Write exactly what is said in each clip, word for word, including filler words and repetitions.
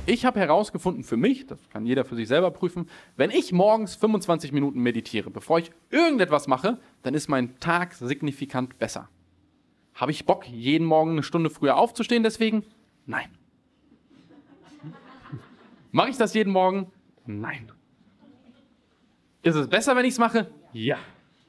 Ich habe herausgefunden für mich, das kann jeder für sich selber prüfen, wenn ich morgens fünfundzwanzig Minuten meditiere, bevor ich irgendetwas mache, dann ist mein Tag signifikant besser. Habe ich Bock, jeden Morgen eine Stunde früher aufzustehen deswegen? Nein. Mache ich das jeden Morgen? Nein. Ist es besser, wenn ich es mache? Ja.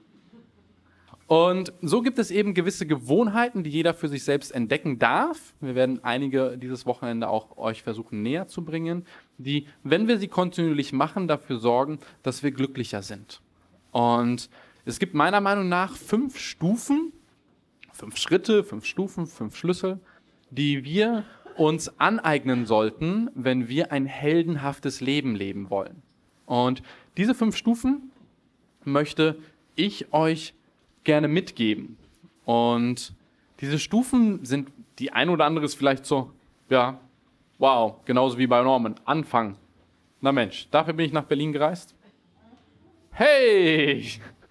Und so gibt es eben gewisse Gewohnheiten, die jeder für sich selbst entdecken darf. Wir werden einige dieses Wochenende auch euch versuchen näher zu bringen, die, wenn wir sie kontinuierlich machen, dafür sorgen, dass wir glücklicher sind. Und es gibt meiner Meinung nach fünf Stufen, fünf Schritte, fünf Stufen, fünf Schlüssel, die wir uns aneignen sollten, wenn wir ein heldenhaftes Leben leben wollen. Und diese fünf Stufen möchte ich euch gerne mitgeben. Und diese Stufen sind, die ein oder andere ist vielleicht so, ja, wow, genauso wie bei Norman, Anfang. Na Mensch, dafür bin ich nach Berlin gereist. Hey!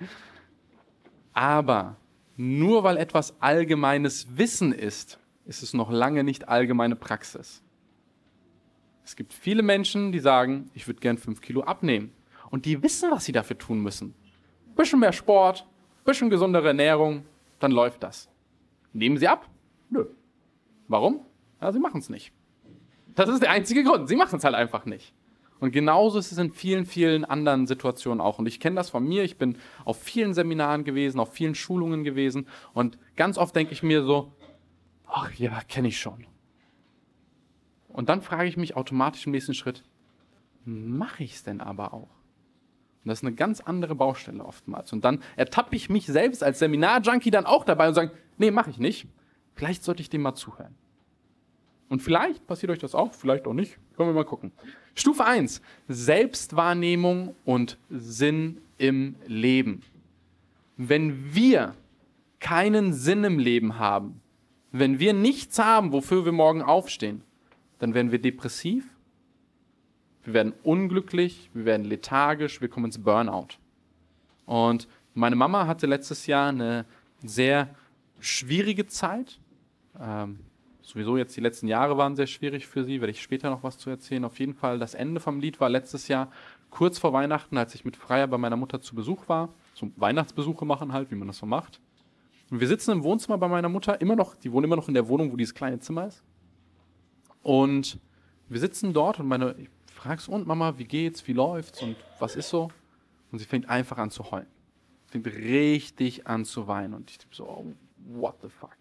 Aber nur weil etwas allgemeines Wissen ist, ist es noch lange nicht allgemeine Praxis. Es gibt viele Menschen, die sagen, ich würde gern fünf Kilo abnehmen. Und die wissen, was sie dafür tun müssen. Ein bisschen mehr Sport, bisschen gesundere Ernährung, dann läuft das. Nehmen sie ab? Nö. Warum? Ja, sie machen es nicht. Das ist der einzige Grund. Sie machen es halt einfach nicht. Und genauso ist es in vielen, vielen anderen Situationen auch. Und ich kenne das von mir. Ich bin auf vielen Seminaren gewesen, auf vielen Schulungen gewesen. Und ganz oft denke ich mir so, ach ja, kenne ich schon. Und dann frage ich mich automatisch im nächsten Schritt, mache ich es denn aber auch? Und das ist eine ganz andere Baustelle oftmals. Und dann ertappe ich mich selbst als Seminar-Junkie dann auch dabei und sage, nee, mache ich nicht. Vielleicht sollte ich dem mal zuhören. Und vielleicht passiert euch das auch, vielleicht auch nicht. Können wir mal gucken. Stufe eins, Selbstwahrnehmung und Sinn im Leben. Wenn wir keinen Sinn im Leben haben, wenn wir nichts haben, wofür wir morgen aufstehen, dann werden wir depressiv, wir werden unglücklich, wir werden lethargisch, wir kommen ins Burnout. Und meine Mama hatte letztes Jahr eine sehr schwierige Zeit. Ähm, sowieso jetzt die letzten Jahre waren sehr schwierig für sie, werde ich später noch was zu erzählen. Auf jeden Fall, das Ende vom Lied war letztes Jahr kurz vor Weihnachten, als ich mit Freya bei meiner Mutter zu Besuch war. So Weihnachtsbesuche machen halt, wie man das so macht. Und wir sitzen im Wohnzimmer bei meiner Mutter, immer noch, die wohnt immer noch in der Wohnung, wo dieses kleine Zimmer ist. Und wir sitzen dort und meine, ich frage so, und Mama, wie geht's, wie läuft's und was ist so? Und sie fängt einfach an zu heulen. Fängt richtig an zu weinen. Und ich so, oh, what the fuck?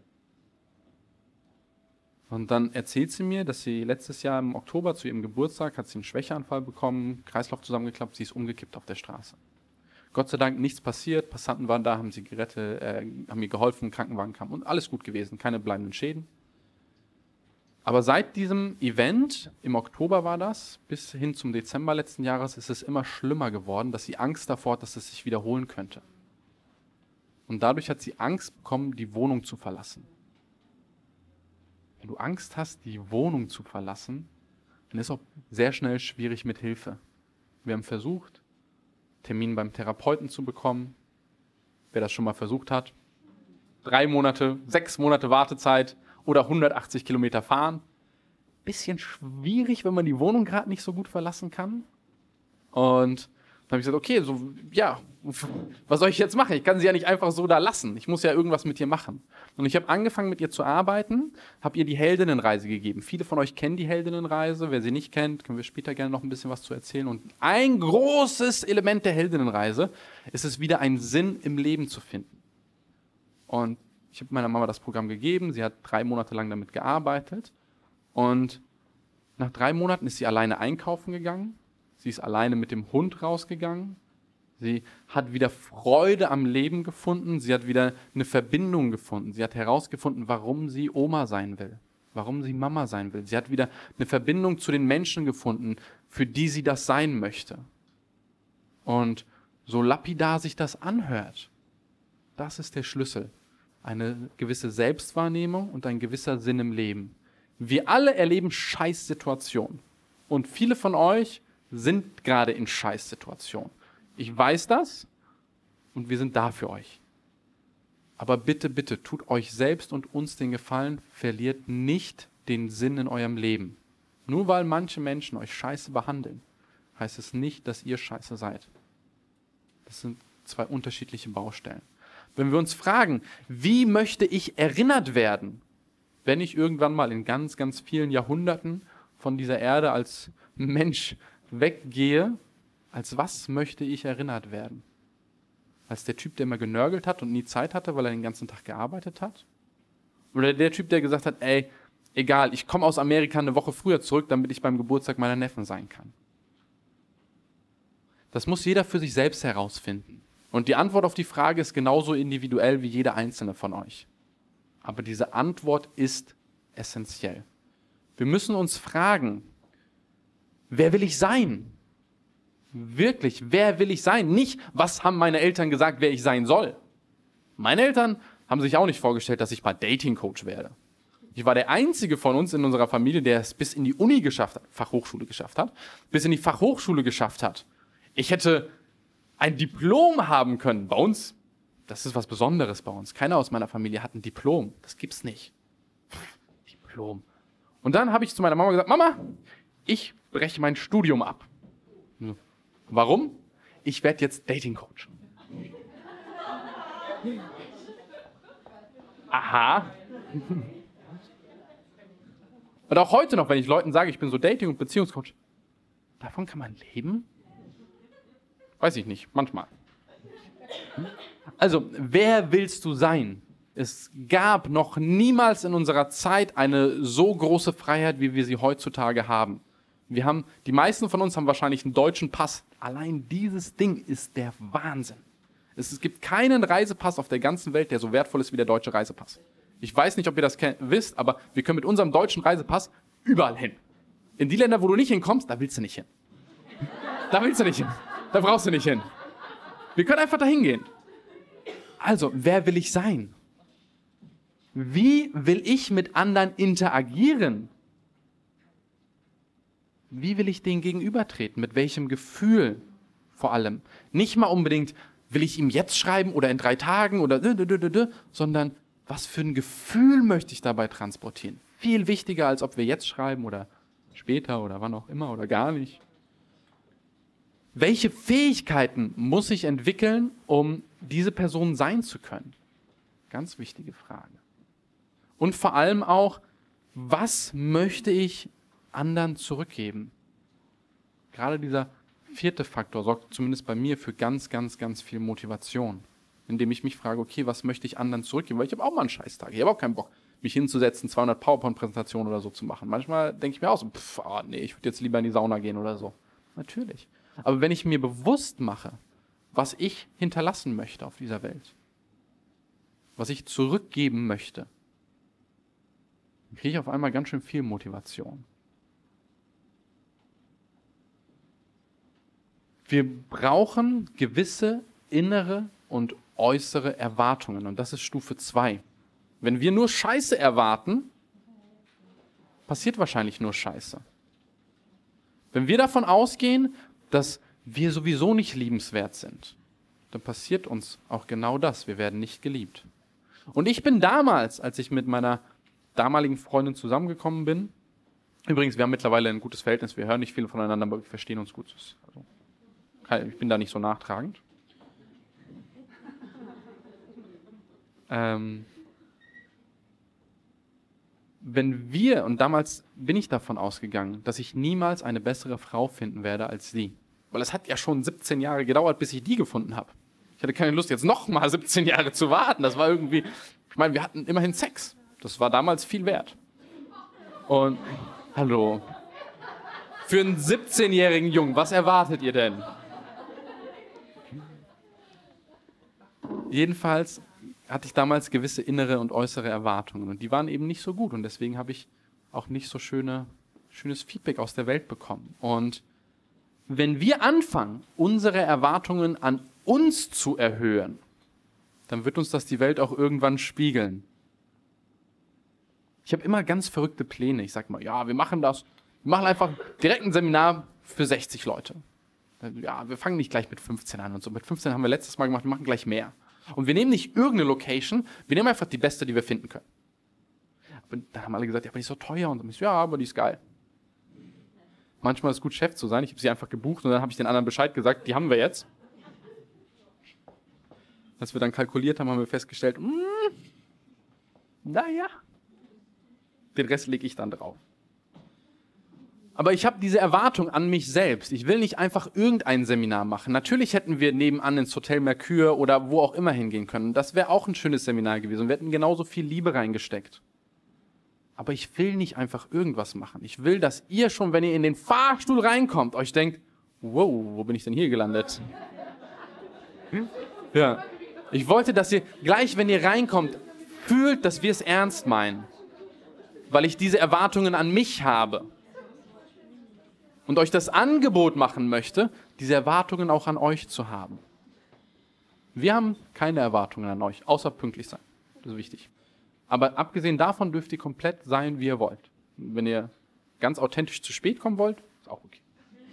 Und dann erzählt sie mir, dass sie letztes Jahr im Oktober zu ihrem Geburtstag hat sie einen Schwächeanfall bekommen, Kreislauf zusammengeklappt, sie ist umgekippt auf der Straße. Gott sei Dank nichts passiert, Passanten waren da, haben sie gerettet, äh, haben ihr geholfen, Krankenwagen kam und alles gut gewesen, keine bleibenden Schäden. Aber seit diesem Event, im Oktober war das, bis hin zum Dezember letzten Jahres, ist es immer schlimmer geworden, dass sie Angst davor hat, dass es sich wiederholen könnte. Und dadurch hat sie Angst bekommen, die Wohnung zu verlassen. Wenn du Angst hast, die Wohnung zu verlassen, dann ist es auch sehr schnell schwierig mit Hilfe. Wir haben versucht, Termin beim Therapeuten zu bekommen. Wer das schon mal versucht hat, drei Monate, sechs Monate Wartezeit oder hundertachtzig Kilometer fahren. Bisschen schwierig, wenn man die Wohnung gerade nicht so gut verlassen kann. Und dann habe ich gesagt, okay, so, ja, was soll ich jetzt machen? Ich kann sie ja nicht einfach so da lassen. Ich muss ja irgendwas mit ihr machen. Und ich habe angefangen, mit ihr zu arbeiten, habe ihr die Heldinnenreise gegeben. Viele von euch kennen die Heldinnenreise. Wer sie nicht kennt, können wir später gerne noch ein bisschen was zu erzählen. Und ein großes Element der Heldinnenreise ist es, wieder einen Sinn im Leben zu finden. Und ich habe meiner Mama das Programm gegeben. Sie hat drei Monate lang damit gearbeitet. Und nach drei Monaten ist sie alleine einkaufen gegangen. Sie ist alleine mit dem Hund rausgegangen. Sie hat wieder Freude am Leben gefunden. Sie hat wieder eine Verbindung gefunden. Sie hat herausgefunden, warum sie Oma sein will, warum sie Mama sein will. Sie hat wieder eine Verbindung zu den Menschen gefunden, für die sie das sein möchte. Und so lapidar sich das anhört, das ist der Schlüssel. Eine gewisse Selbstwahrnehmung und ein gewisser Sinn im Leben. Wir alle erleben Scheißsituationen. Und viele von euch sind gerade in Scheißsituationen. Ich weiß das und wir sind da für euch. Aber bitte, bitte, tut euch selbst und uns den Gefallen, verliert nicht den Sinn in eurem Leben. Nur weil manche Menschen euch scheiße behandeln, heißt es nicht, dass ihr scheiße seid. Das sind zwei unterschiedliche Baustellen. Wenn wir uns fragen, wie möchte ich erinnert werden, wenn ich irgendwann mal in ganz, ganz vielen Jahrhunderten von dieser Erde als Mensch weggehe, als was möchte ich erinnert werden? Als der Typ, der immer genörgelt hat und nie Zeit hatte, weil er den ganzen Tag gearbeitet hat? Oder der Typ, der gesagt hat, ey, egal, ich komme aus Amerika eine Woche früher zurück, damit ich beim Geburtstag meiner Neffen sein kann? Das muss jeder für sich selbst herausfinden. Und die Antwort auf die Frage ist genauso individuell wie jeder einzelne von euch. Aber diese Antwort ist essentiell. Wir müssen uns fragen, wer will ich sein? Wirklich, wer will ich sein? Nicht, was haben meine Eltern gesagt, wer ich sein soll. Meine Eltern haben sich auch nicht vorgestellt, dass ich mal Dating-Coach werde. Ich war der Einzige von uns in unserer Familie, der es bis in die Uni geschafft hat, Fachhochschule geschafft hat, bis in die Fachhochschule geschafft hat. Ich hätte ein Diplom haben können. Bei uns, das ist was Besonderes bei uns. Keiner aus meiner Familie hat ein Diplom. Das gibt's nicht. Diplom. Und dann habe ich zu meiner Mama gesagt, Mama, ich breche mein Studium ab. Warum? Ich werde jetzt Dating-Coach. Aha. Und auch heute noch, wenn ich Leuten sage, ich bin so Dating- und Beziehungscoach, davon kann man leben? Weiß ich nicht, manchmal. Also, wer willst du sein? Es gab noch niemals in unserer Zeit eine so große Freiheit, wie wir sie heutzutage haben. Wir haben, die meisten von uns haben wahrscheinlich einen deutschen Pass. Allein dieses Ding ist der Wahnsinn. Es, es gibt keinen Reisepass auf der ganzen Welt, der so wertvoll ist wie der deutsche Reisepass. Ich weiß nicht, ob ihr das wisst, aber wir können mit unserem deutschen Reisepass überall hin. In die Länder, wo du nicht hinkommst, da willst du nicht hin. Da willst du nicht hin. Da brauchst du nicht hin. Wir können einfach dahin gehen. Also, wer will ich sein? Wie will ich mit anderen interagieren? Wie will ich denen gegenübertreten? Mit welchem Gefühl vor allem? Nicht mal unbedingt, will ich ihm jetzt schreiben oder in drei Tagen oder d -d -d -d -d, sondern was für ein Gefühl möchte ich dabei transportieren? Viel wichtiger, als ob wir jetzt schreiben oder später oder wann auch immer oder gar nicht. Welche Fähigkeiten muss ich entwickeln, um diese Person sein zu können? Ganz wichtige Frage. Und vor allem auch, was möchte ich anderen zurückgeben? Gerade dieser vierte Faktor sorgt zumindest bei mir für ganz, ganz, ganz viel Motivation. Indem ich mich frage, okay, was möchte ich anderen zurückgeben? Weil ich habe auch mal einen Scheißtag. Ich habe auch keinen Bock, mich hinzusetzen, zweihundert PowerPoint-Präsentationen oder so zu machen. Manchmal denke ich mir auch so, pff, oh nee, ich würde jetzt lieber in die Sauna gehen oder so. Natürlich. Aber wenn ich mir bewusst mache, was ich hinterlassen möchte auf dieser Welt, was ich zurückgeben möchte, dann kriege ich auf einmal ganz schön viel Motivation. Wir brauchen gewisse innere und äußere Erwartungen. Und das ist Stufe zwei. Wenn wir nur Scheiße erwarten, passiert wahrscheinlich nur Scheiße. Wenn wir davon ausgehen, dass wir sowieso nicht liebenswert sind, dann passiert uns auch genau das. Wir werden nicht geliebt. Und ich bin damals, als ich mit meiner damaligen Freundin zusammengekommen bin, übrigens, wir haben mittlerweile ein gutes Verhältnis, wir hören nicht viel voneinander, aber wir verstehen uns gut. Also, ich bin da nicht so nachtragend. Ähm, wenn wir, und damals bin ich davon ausgegangen, dass ich niemals eine bessere Frau finden werde als sie. Weil es hat ja schon siebzehn Jahre gedauert, bis ich die gefunden habe. Ich hatte keine Lust, jetzt noch mal siebzehn Jahre zu warten. Das war irgendwie, ich meine, wir hatten immerhin Sex. Das war damals viel wert. Und, hallo. Für einen siebzehnjährigen Jungen, was erwartet ihr denn? Jedenfalls hatte ich damals gewisse innere und äußere Erwartungen. Und die waren eben nicht so gut. Und deswegen habe ich auch nicht so schöne, schönes Feedback aus der Welt bekommen. Und wenn wir anfangen, unsere Erwartungen an uns zu erhöhen, dann wird uns das die Welt auch irgendwann spiegeln. Ich habe immer ganz verrückte Pläne. Ich sage mal, ja, wir machen das. Wir machen einfach direkt ein Seminar für sechzig Leute. Ja, wir fangen nicht gleich mit fünfzehn an und so. Mit fünfzehn haben wir letztes Mal gemacht, wir machen gleich mehr. Und wir nehmen nicht irgendeine Location, wir nehmen einfach die beste, die wir finden können. Aber dann haben alle gesagt, ja, aber die ist so teuer. Und dann ich so, ja, aber die ist geil. Manchmal ist es gut, Chef zu sein. Ich habe sie einfach gebucht und dann habe ich den anderen Bescheid gesagt, die haben wir jetzt. Als wir dann kalkuliert haben, haben wir festgestellt, mm, naja, den Rest lege ich dann drauf. Aber ich habe diese Erwartung an mich selbst. Ich will nicht einfach irgendein Seminar machen. Natürlich hätten wir nebenan ins Hotel Mercure oder wo auch immer hingehen können. Das wäre auch ein schönes Seminar gewesen. Wir hätten genauso viel Liebe reingesteckt. Aber ich will nicht einfach irgendwas machen. Ich will, dass ihr schon, wenn ihr in den Fahrstuhl reinkommt, euch denkt, wow, wo bin ich denn hier gelandet? Hm? Ja. Ich wollte, dass ihr gleich, wenn ihr reinkommt, fühlt, dass wir es ernst meinen. Weil ich diese Erwartungen an mich habe. Und euch das Angebot machen möchte, diese Erwartungen auch an euch zu haben. Wir haben keine Erwartungen an euch, außer pünktlich sein. Das ist wichtig. Aber abgesehen davon dürft ihr komplett sein, wie ihr wollt. Wenn ihr ganz authentisch zu spät kommen wollt, ist auch okay.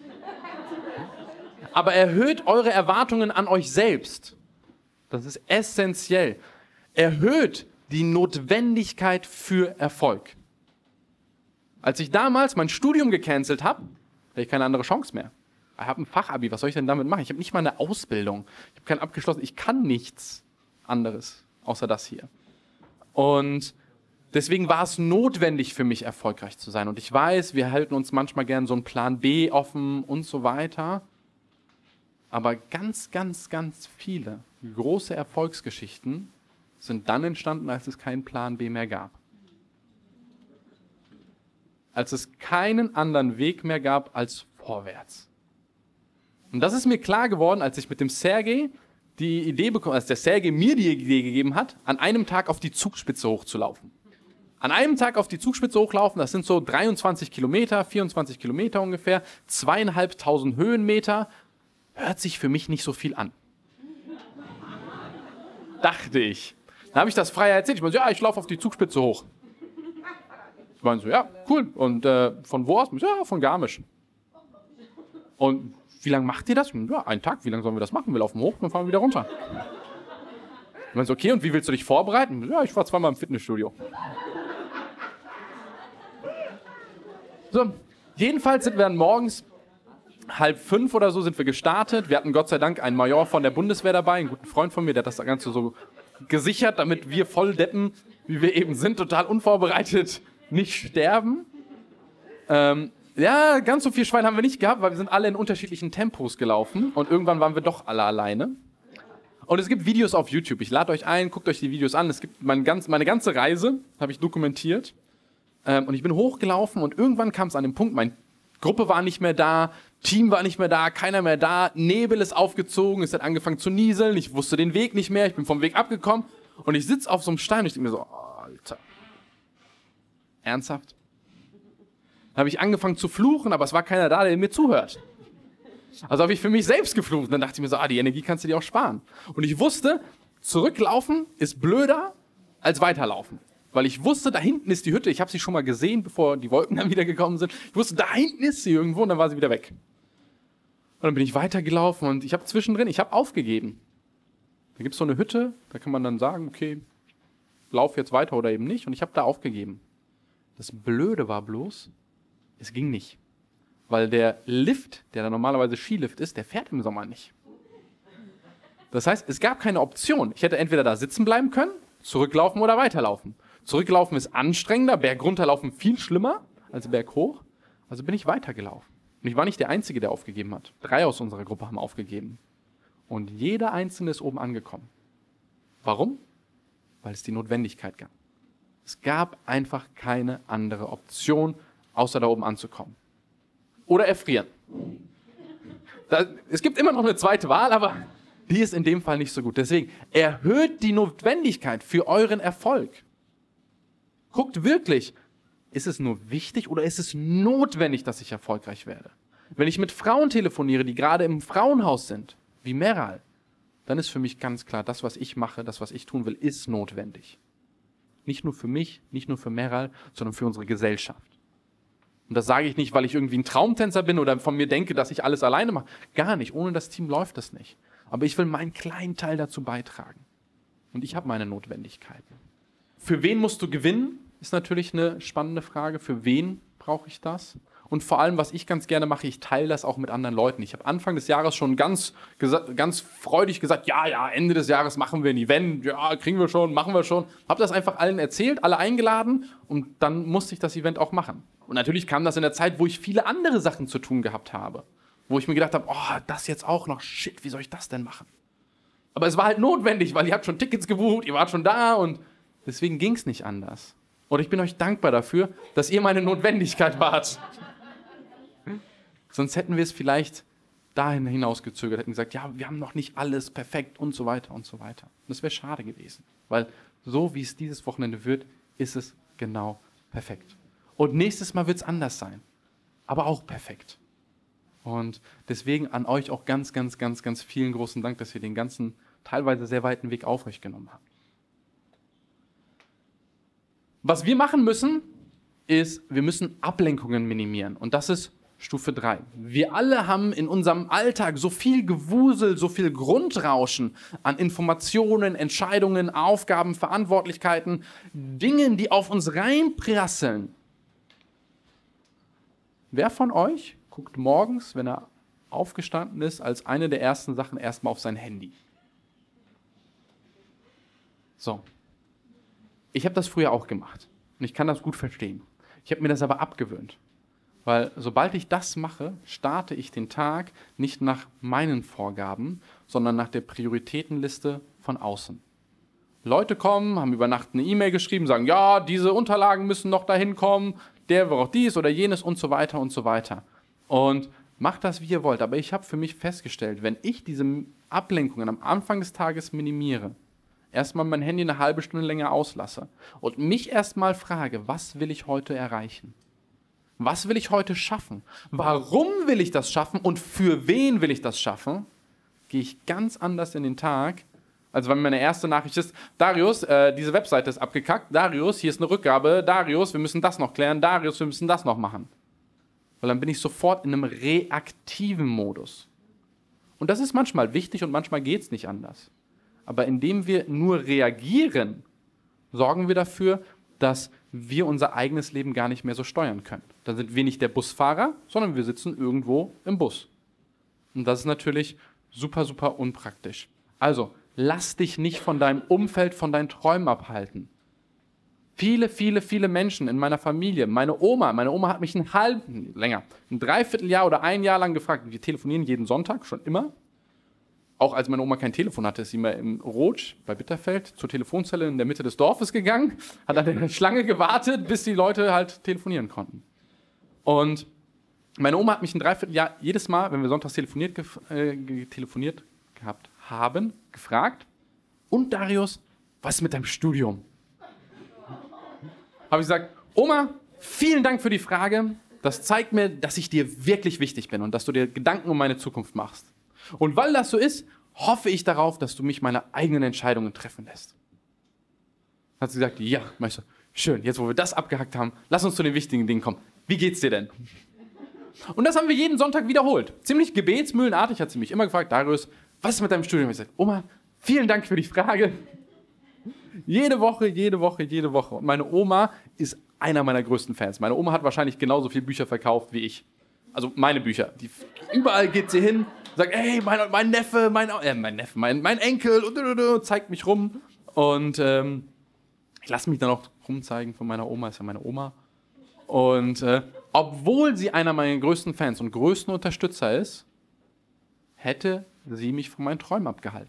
Aber erhöht eure Erwartungen an euch selbst. Das ist essentiell. Erhöht die Notwendigkeit für Erfolg. Als ich damals mein Studium gecancelt habe, hatte ich keine andere Chance mehr. Ich habe ein Fachabi, was soll ich denn damit machen? Ich habe nicht mal eine Ausbildung. Ich habe keinen abgeschlossen. Ich kann nichts anderes, außer das hier. Und deswegen war es notwendig für mich, erfolgreich zu sein. Und ich weiß, wir halten uns manchmal gern so einen Plan B offen und so weiter. Aber ganz, ganz, ganz viele große Erfolgsgeschichten sind dann entstanden, als es keinen Plan B mehr gab. Als es keinen anderen Weg mehr gab als vorwärts. Und das ist mir klar geworden, als ich mit dem Sergej die Idee bekommen, als der Sergej mir die Idee gegeben hat, an einem Tag auf die Zugspitze hochzulaufen. An einem Tag auf die Zugspitze hochlaufen, das sind so dreiundzwanzig Kilometer, vierundzwanzig Kilometer ungefähr, zweieinhalbtausend Höhenmeter, hört sich für mich nicht so viel an. Dachte ich. Dann habe ich das frei erzählt. Ich meine, ja, ich laufe auf die Zugspitze hoch. Ich meine so, ja, cool. Und äh, von wo aus? Ja, von Garmisch. Und wie lange macht ihr das? Ja, einen Tag. Wie lange sollen wir das machen? Wir laufen hoch, dann fahren wir wieder runter. Ich meine so, okay, und wie willst du dich vorbereiten? Ja, ich war zweimal im Fitnessstudio. So, jedenfalls sind wir dann morgens halb fünf oder so sind wir gestartet. Wir hatten Gott sei Dank einen Major von der Bundeswehr dabei, einen guten Freund von mir, der hat das Ganze so gesichert, damit wir Volldeppen, wie wir eben sind, total unvorbereitet nicht sterben. Ähm, ja, ganz so viel Schwein haben wir nicht gehabt, weil wir sind alle in unterschiedlichen Tempos gelaufen und irgendwann waren wir doch alle alleine. Und es gibt Videos auf YouTube. Ich lade euch ein, guckt euch die Videos an. Es gibt mein ganz, meine ganze Reise, habe ich dokumentiert. Ähm, und ich bin hochgelaufen und irgendwann kam es an den Punkt, meine Gruppe war nicht mehr da, Team war nicht mehr da, keiner mehr da, Nebel ist aufgezogen, es hat angefangen zu nieseln, ich wusste den Weg nicht mehr, ich bin vom Weg abgekommen und ich sitze auf so einem Stein und ich denke mir so, oh, Alter, ernsthaft? Dann habe ich angefangen zu fluchen, aber es war keiner da, der mir zuhört. Also habe ich für mich selbst geflucht und dann dachte ich mir so, ah, die Energie kannst du dir auch sparen. Und ich wusste, zurücklaufen ist blöder als weiterlaufen. Weil ich wusste, da hinten ist die Hütte. Ich habe sie schon mal gesehen, bevor die Wolken dann wieder gekommen sind. Ich wusste, da hinten ist sie irgendwo und dann war sie wieder weg. Und dann bin ich weitergelaufen und ich habe zwischendrin, ich habe aufgegeben. Da gibt es so eine Hütte, da kann man dann sagen, okay, lauf jetzt weiter oder eben nicht. Und ich habe da aufgegeben. Das Blöde war bloß, es ging nicht. Weil der Lift, der da normalerweise Skilift ist, der fährt im Sommer nicht. Das heißt, es gab keine Option. Ich hätte entweder da sitzen bleiben können, zurücklaufen oder weiterlaufen. Zurücklaufen ist anstrengender, bergunterlaufen viel schlimmer als berghoch. Also bin ich weitergelaufen. Und ich war nicht der Einzige, der aufgegeben hat. Drei aus unserer Gruppe haben aufgegeben. Und jeder Einzelne ist oben angekommen. Warum? Weil es die Notwendigkeit gab. Es gab einfach keine andere Option, außer da oben anzukommen. Oder erfrieren. Da, es gibt immer noch eine zweite Wahl, aber die ist in dem Fall nicht so gut. Deswegen erhöht die Notwendigkeit für euren Erfolg. Guckt wirklich, ist es nur wichtig oder ist es notwendig, dass ich erfolgreich werde? Wenn ich mit Frauen telefoniere, die gerade im Frauenhaus sind, wie Meral, dann ist für mich ganz klar, das, was ich mache, das, was ich tun will, ist notwendig. Nicht nur für mich, nicht nur für Meral, sondern für unsere Gesellschaft. Und das sage ich nicht, weil ich irgendwie ein Traumtänzer bin oder von mir denke, dass ich alles alleine mache. Gar nicht, ohne das Team läuft das nicht. Aber ich will meinen kleinen Teil dazu beitragen. Und ich habe meine Notwendigkeiten. Für wen musst du gewinnen, ist natürlich eine spannende Frage. Für wen brauche ich das? Und vor allem, was ich ganz gerne mache, ich teile das auch mit anderen Leuten. Ich habe Anfang des Jahres schon ganz, ganz freudig gesagt, ja, ja, Ende des Jahres machen wir ein Event, ja, kriegen wir schon, machen wir schon. Habe das einfach allen erzählt, alle eingeladen und dann musste ich das Event auch machen. Und natürlich kam das in der Zeit, wo ich viele andere Sachen zu tun gehabt habe. Wo ich mir gedacht habe, oh, das jetzt auch noch, shit, wie soll ich das denn machen? Aber es war halt notwendig, weil ihr habt schon Tickets gebucht, ihr wart schon da und deswegen ging es nicht anders. Und ich bin euch dankbar dafür, dass ihr meine Notwendigkeit wart. Sonst hätten wir es vielleicht dahin hinausgezögert, hätten gesagt, ja, wir haben noch nicht alles perfekt und so weiter und so weiter. Und das wäre schade gewesen, weil so wie es dieses Wochenende wird, ist es genau perfekt. Und nächstes Mal wird es anders sein, aber auch perfekt. Und deswegen an euch auch ganz, ganz, ganz, ganz vielen großen Dank, dass ihr den ganzen, teilweise sehr weiten Weg auf euch genommen habt. Was wir machen müssen, ist, wir müssen Ablenkungen minimieren. Und das ist Stufe drei. Wir alle haben in unserem Alltag so viel Gewusel, so viel Grundrauschen an Informationen, Entscheidungen, Aufgaben, Verantwortlichkeiten, Dingen, die auf uns reinprasseln. Wer von euch guckt morgens, wenn er aufgestanden ist, als eine der ersten Sachen erstmal auf sein Handy? So. Ich habe das früher auch gemacht und ich kann das gut verstehen. Ich habe mir das aber abgewöhnt. Weil sobald ich das mache, starte ich den Tag nicht nach meinen Vorgaben, sondern nach der Prioritätenliste von außen. Leute kommen, haben über Nacht eine E-Mail geschrieben, sagen, ja, diese Unterlagen müssen noch dahin kommen, der braucht dies oder jenes und so weiter und so weiter. Und macht das, wie ihr wollt. Aber ich habe für mich festgestellt, wenn ich diese Ablenkungen am Anfang des Tages minimiere, erstmal mein Handy eine halbe Stunde länger auslasse und mich erstmal frage, was will ich heute erreichen? Was will ich heute schaffen? Warum will ich das schaffen und für wen will ich das schaffen? Gehe ich ganz anders in den Tag, als wenn meine erste Nachricht ist, Darius, äh, diese Webseite ist abgekackt, Darius, hier ist eine Rückgabe, Darius, wir müssen das noch klären, Darius, wir müssen das noch machen. Weil dann bin ich sofort in einem reaktiven Modus. Und das ist manchmal wichtig und manchmal geht es nicht anders. Aber indem wir nur reagieren, sorgen wir dafür, dass wir unser eigenes Leben gar nicht mehr so steuern können. Dann sind wir nicht der Busfahrer, sondern wir sitzen irgendwo im Bus. Und das ist natürlich super, super unpraktisch. Also, lass dich nicht von deinem Umfeld, von deinen Träumen abhalten. Viele, viele, viele Menschen in meiner Familie, meine Oma, meine Oma hat mich ein halben, länger, ein Dreivierteljahr oder ein Jahr lang gefragt. Wir telefonieren jeden Sonntag, schon immer. Auch als meine Oma kein Telefon hatte, ist sie mal im Rotsch bei Bitterfeld zur Telefonzelle in der Mitte des Dorfes gegangen, hat an der Schlange gewartet, bis die Leute halt telefonieren konnten. Und meine Oma hat mich ein Dreivierteljahr jedes Mal, wenn wir sonntags telefoniert, äh, telefoniert gehabt haben, gefragt, und Darius, was ist mit deinem Studium? Habe ich gesagt, Oma, vielen Dank für die Frage. Das zeigt mir, dass ich dir wirklich wichtig bin und dass du dir Gedanken um meine Zukunft machst. Und weil das so ist, hoffe ich darauf, dass du mich meine eigenen Entscheidungen treffen lässt. Hat sie gesagt, ja, Meister, schön, jetzt wo wir das abgehackt haben, lass uns zu den wichtigen Dingen kommen. Wie geht's dir denn? Und das haben wir jeden Sonntag wiederholt. Ziemlich gebetsmühlenartig hat sie mich immer gefragt, Darius, was ist mit deinem Studium? Ich gesagt, Oma, vielen Dank für die Frage. Jede Woche, jede Woche, jede Woche. Und meine Oma ist einer meiner größten Fans. Meine Oma hat wahrscheinlich genauso viele Bücher verkauft wie ich. Also meine Bücher. Die, überall geht sie hin, sagt, ey, mein, mein Neffe, mein, äh, mein Neffe, mein, mein Enkel, und, und, und zeigt mich rum. Und ähm, ich lasse mich dann auch rumzeigen von meiner Oma, ist ja meine Oma. Und äh, obwohl sie einer meiner größten Fans und größten Unterstützer ist, hätte sie mich von meinen Träumen abgehalten.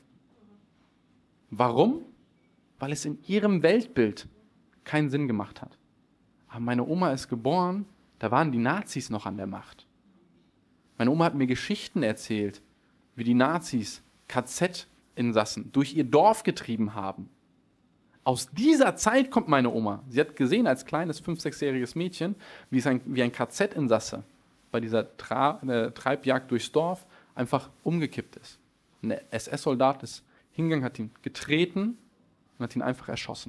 Warum? Weil es in ihrem Weltbild keinen Sinn gemacht hat. Aber meine Oma ist geboren, da waren die Nazis noch an der Macht. Meine Oma hat mir Geschichten erzählt, wie die Nazis K Z-Insassen durch ihr Dorf getrieben haben. Aus dieser Zeit kommt meine Oma. Sie hat gesehen als kleines, fünf-, sechsjähriges Mädchen, wie, es ein, wie ein K Z-Insasse bei dieser Tra- äh, Treibjagd durchs Dorf einfach umgekippt ist. Ein S S-Soldat ist hingegangen, hat ihn getreten und hat ihn einfach erschossen.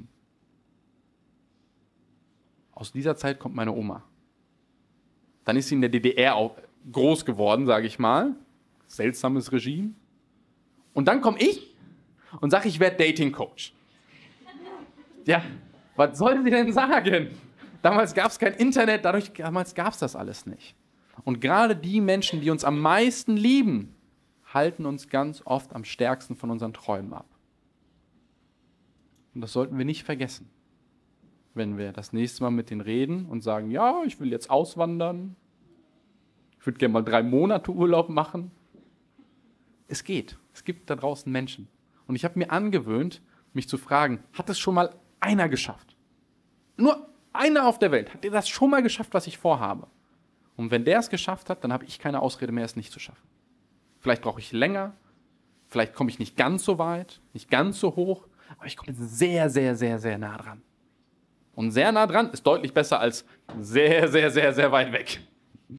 Aus dieser Zeit kommt meine Oma. Dann ist sie in der D D R auch groß geworden, sage ich mal. Seltsames Regime. Und dann komme ich und sage, ich werde Dating-Coach. Ja, was soll sie denn sagen? Damals gab es kein Internet, dadurch, damals gab es das alles nicht. Und gerade die Menschen, die uns am meisten lieben, halten uns ganz oft am stärksten von unseren Träumen ab. Und das sollten wir nicht vergessen, wenn wir das nächste Mal mit denen reden und sagen, ja, ich will jetzt auswandern, ich würde gerne mal drei Monate Urlaub machen. Es geht. Es gibt da draußen Menschen. Und ich habe mir angewöhnt, mich zu fragen, hat es schon mal einer geschafft? Nur einer auf der Welt. Hat der das schon mal geschafft, was ich vorhabe? Und wenn der es geschafft hat, dann habe ich keine Ausrede mehr, es nicht zu schaffen. Vielleicht brauche ich länger, vielleicht komme ich nicht ganz so weit, nicht ganz so hoch, aber ich komme sehr, sehr, sehr, sehr nah dran. Und sehr nah dran ist deutlich besser als sehr, sehr, sehr, sehr weit weg.